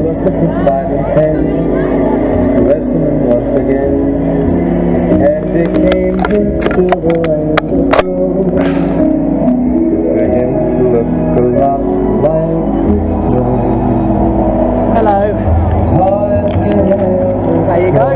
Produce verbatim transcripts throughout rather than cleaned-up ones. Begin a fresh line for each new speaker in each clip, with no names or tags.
look at the five and ten, caressing him once again, and it came to silver and gold. For him to look a lot like snow.
Hello. There you go.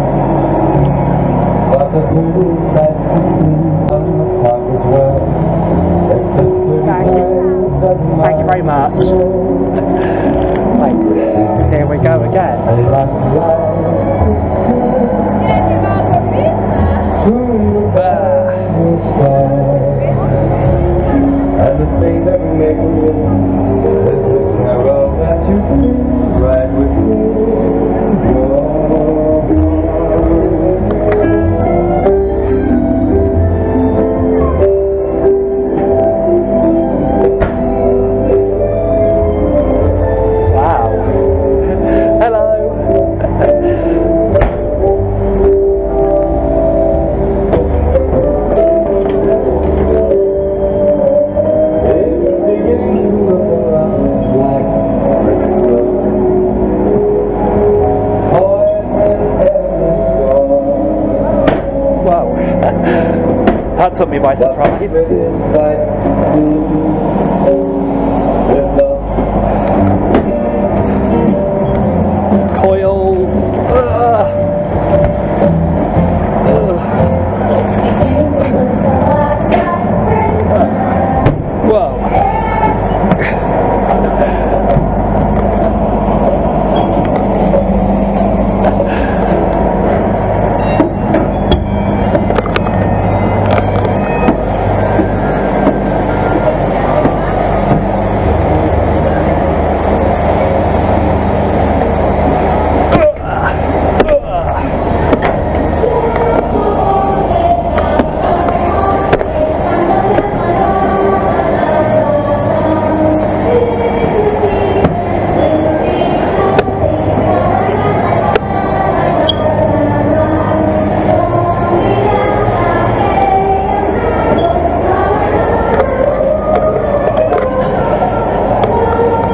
But the pretty sight to see on the park as well. It's the sturdy
Thank you. Thank you very much. Right, here we go again.
And the thing that makes me is the carol that you sing right with me.
That took me by surprise. Coils. Ugh. Whoa.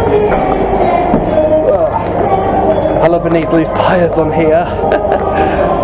I love these loose tyres on here.